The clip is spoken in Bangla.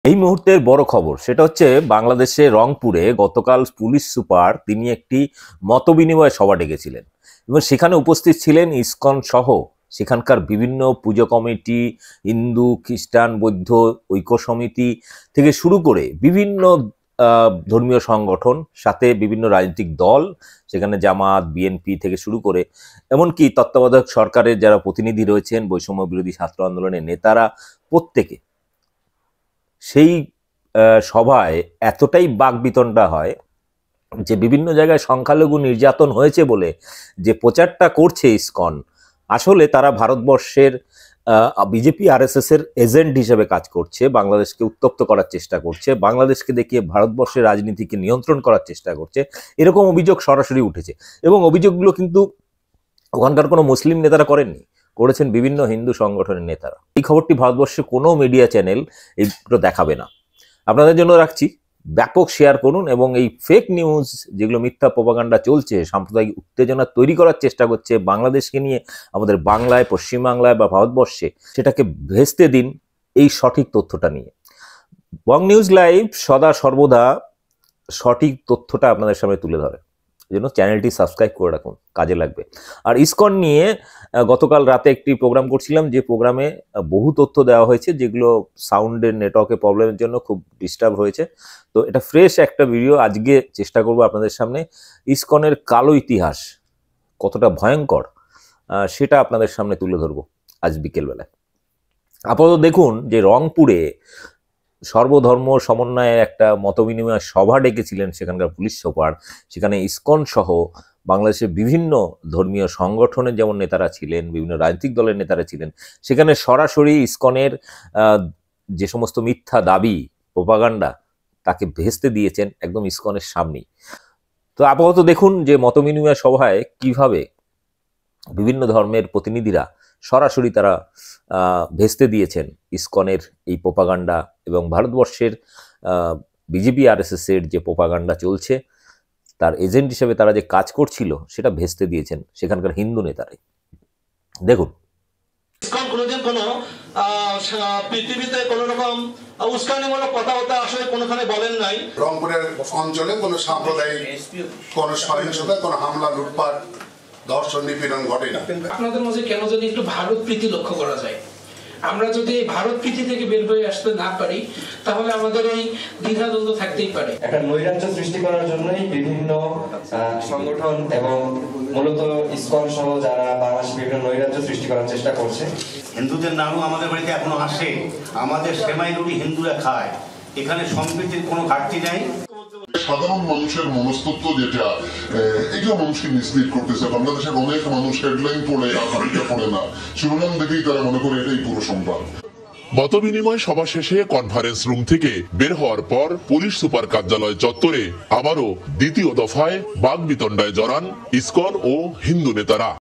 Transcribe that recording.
এই মুহূর্তের বড় খবর সেটা হচ্ছে বাংলাদেশে রংপুরে গতকাল পুলিশ সুপার তিনি একটি মতবিনিময় সভা ডেকেছিলেন এবং সেখানে উপস্থিত ছিলেন ইসকন সহ সেখানকার বিভিন্ন পুজো কমিটি, হিন্দু, খ্রিস্টান, বৌদ্ধ ঐক্য সমিতি থেকে শুরু করে বিভিন্ন ধর্মীয় সংগঠন, সাথে বিভিন্ন রাজনৈতিক দল, সেখানে জামাত, বিএনপি থেকে শুরু করে এমনকি তত্ত্বাবধায়ক সরকারের যারা প্রতিনিধি রয়েছেন, বৈষম্য বিরোধী ছাত্র আন্দোলনের নেতারা, প্রত্যেকে সেই সভায় এতটাই বাকবিতণ্ডা হয় যে বিভিন্ন জায়গায় সংখ্যালঘু নির্যাতন হয়েছে বলে যে প্রচারটা করছে ইসকন, আসলে তারা ভারতবর্ষের বিজেপি আরএসএস এর এজেন্ট হিসেবে কাজ করছে, বাংলাদেশকে উত্তপ্ত করার চেষ্টা করছে, বাংলাদেশকে দেখিয়ে ভারতবর্ষের রাজনীতিকে নিয়ন্ত্রণ করার চেষ্টা করছে, এরকম অভিযোগ সরাসরি উঠেছে। এবং অভিযোগগুলো কিন্তু ওখানকার কোনো মুসলিম নেতারা করেননি, করেছেন বিভিন্ন হিন্দু সংগঠনের নেতারা। এই খবরটি ভারতবর্ষে কোনো মিডিয়া চ্যানেল এইগুলো দেখাবে না। আপনাদের জন্য রাখছি, ব্যাপক শেয়ার করুন এবং এই ফেক নিউজ, যেগুলো মিথ্যা প্রোপাগান্ডা চলছে, সাম্প্রদায়িক উত্তেজনা তৈরি করার চেষ্টা করছে বাংলাদেশকে নিয়ে, আমাদের বাংলায়, পশ্চিমবাংলায় বা ভারতবর্ষে, সেটাকে ভেস্তে দিন এই সঠিক তথ্যটা নিয়ে। বং নিউজ লাইভ সদা সর্বদা সঠিক তথ্যটা আপনাদের সামনে তুলে ধরে, জন্য চ্যানেলটি সাবস্ক্রাইব করে রাখুন, কাজে লাগবে। আর ইসকন নিয়ে গতকাল রাতে একটি প্রোগ্রাম করছিলাম, যে প্রোগ্রামে বহু তথ্য দেওয়া হয়েছে যেগুলো সাউন্ডের নেটওয়ার্কের প্রবলেমের জন্য খুব ডিস্টার্ব হয়েছে। তো এটা ফ্রেশ একটা ভিডিও আজকে চেষ্টা করব আপনাদের সামনে। ইসকনের কালো ইতিহাস কতটা ভয়ঙ্কর সেটা আপনাদের সামনে তুলে ধরবো আজ বিকেলবেলায়। আপাতত দেখুন যে রংপুরে সর্বধর্ম সমন্বয়ে একটা মতবিনিময় সভা ডেকেছিলেন সেখানকার পুলিশ সুপার। সেখানে ইসকন সহ বাংলাদেশের বিভিন্ন ধর্মীয় সংগঠনের যেমন নেতারা ছিলেন, বিভিন্ন রাজনৈতিক দলের নেতারা ছিলেন। সেখানে সরাসরি ইসকনের যে সমস্ত মিথ্যা দাবি, প্রোপাগান্ডা, তাকে ভেস্তে দিয়েছেন একদম ইসকনের সামনেই। তো আপাতত দেখুন যে মতবিনিময় সভায় কিভাবে বিভিন্ন ধর্মের প্রতিনিধিরা সরাসরি তারা ভেস্তে দিয়েছেন ইসকনের এই প্রোপাগান্ডা, এবং ভারতবর্ষের বিজেপি আরএসএস এর যে প্রোপাগান্ডা চলছে, তার এজেন্ট হিসেবে তারা যে কাজ করছিল সেটা ভেস্তে দিয়েছেন সেখানকার হিন্দু নেতারাই। দেখুন, ইসকন কোনোদিন কোনো পৃথিবীতে কোনো রকম উস্কানিমূলক কথাবার্তা আসলে কোনোখানে বলেন নাই। রংপুরের অঞ্চলে কোনো সাম্প্রদায়িক কোনো সহিংসতা, কোনো হামলা, লুটপাট, ধর্ষণ, নিপীড়ন ঘটে না। আপনাদের মাঝে কেন যদি একটু ভারত প্রীতি লক্ষ্য করা যায়? আমরা যদি ভারত প্রীতি থেকে বের হয়ে আসতে না পারি, তাহলে আমাদের এই দ্বিধাদ্বন্দ্ব থাকতেই পারে। একটা নৈরাজ্য সৃষ্টি করার জন্যই বিভিন্ন সংগঠন এবং মূলত ইসকন সহ যারা বাংলাদেশে বিভিন্ন নৈরাজ্য সৃষ্টি করার চেষ্টা করছে। হিন্দুদের নামও আমাদের বাড়িতে এখনো আসে, আমাদের সেমাই রুটি হিন্দুরা খায়, এখানে সম্প্রীতির কোনো ঘাটতি নাই। সাধারণ মানুষের মনস্তত্ত্ব যেটা, এগুলো মানুষকে মিসলিড করতেছে। বাংলাদেশের অনেক মানুষ হেডলাইন পড়ে আর ঘাটটা পড়ে না, শিরোনাম দেখেই তারা মনে করে এটাই পুরো সংবাদ। মতবিনিময় সভা শেষে কনফারেন্স রুম থেকে বের হওয়ার পর পুলিশ সুপার কার্যালয় চত্বরে আবারও দ্বিতীয় দফায় বাকবিতণ্ডায় জড়ান ইসকন ও হিন্দু নেতারা।